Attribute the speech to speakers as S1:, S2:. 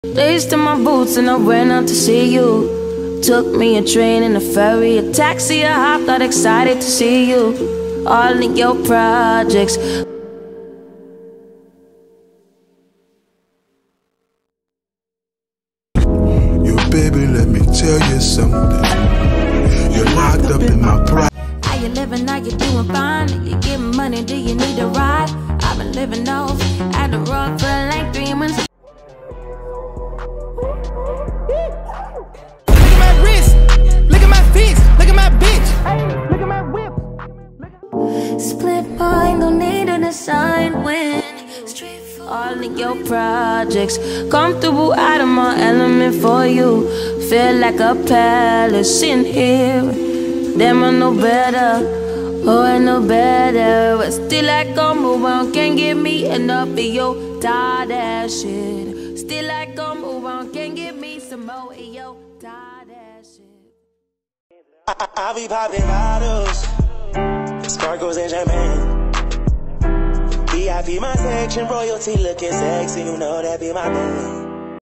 S1: Laced in my boots and I went out to see you. Took me a train and a ferry, a taxi, a hop, got excited to see you. All in your projects.
S2: Yo, baby, let me tell you something. You're locked up in my pride.
S1: How you living? How you doing? Fine. Do you getting money? Do you need a ride? I've been living off at the rock for like 3 months.
S3: Look at my wrist, look at my fist, look at my bitch, look at my whip.
S1: Split mind, don't need an assignment. All in your projects. Comfortable out of my element for you. Feel like a palace in here. Them I know better. Oh, I know better. But still I come around. Can't get me enough of your tired ass shit. Still I come around. Can't get me some more of your tired ass shit.
S4: I be popping bottles, sparkles and champagne. VIP my section, royalty looking sexy, you know that be my thing.